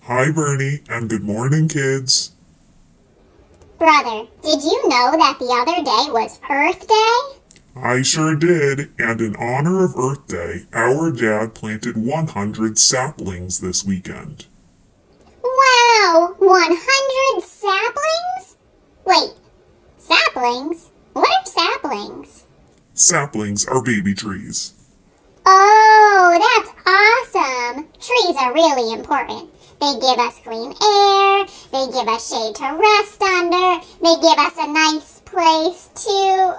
Hi, Bernie, and good morning, kids. Brother, did you know that the other day was Earth Day? I sure did, and in honor of Earth Day, our dad planted 100 saplings this weekend. Wow, 100 saplings? Wait, saplings? What are saplings? Saplings are baby trees. Oh, that's awesome! Trees are really important. They give us clean air, they give us shade to rest under, they give us a nice place to,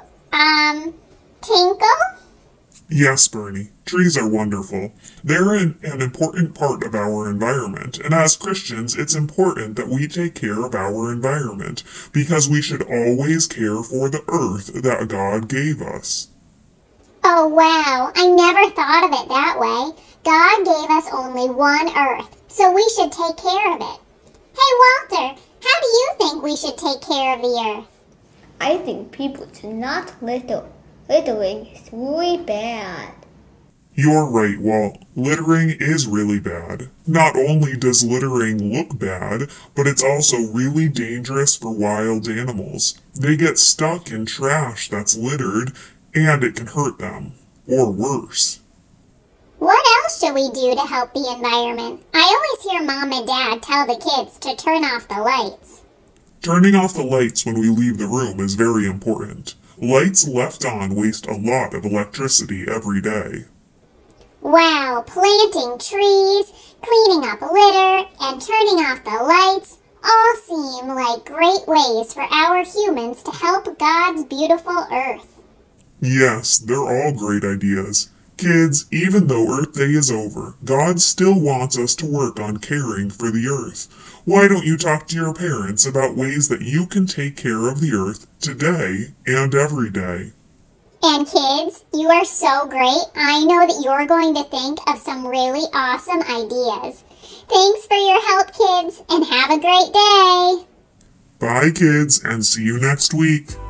tinkle? Yes, Bernie, trees are wonderful. They're an important part of our environment, and as Christians, it's important that we take care of our environment, because we should always care for the earth that God gave us. Oh wow, I never thought of it that way. God gave us only one earth, so we should take care of it. Hey Walter, how do you think we should take care of the earth? I think people should not litter. Littering is really bad. You're right, Walt. Littering is really bad. Not only does littering look bad, but it's also really dangerous for wild animals. They get stuck in trash that's littered, and it can hurt them. Or worse. What else should we do to help the environment? I always hear Mom and Dad tell the kids to turn off the lights. Turning off the lights when we leave the room is very important. Lights left on waste a lot of electricity every day. Wow, planting trees, cleaning up litter, and turning off the lights all seem like great ways for our humans to help God's beautiful earth. Yes, they're all great ideas. Kids, even though Earth Day is over, God still wants us to work on caring for the earth. Why don't you talk to your parents about ways that you can take care of the earth today and every day? And kids, you are so great. I know that you're going to think of some really awesome ideas. Thanks for your help, kids, and have a great day. Bye, kids, and see you next week.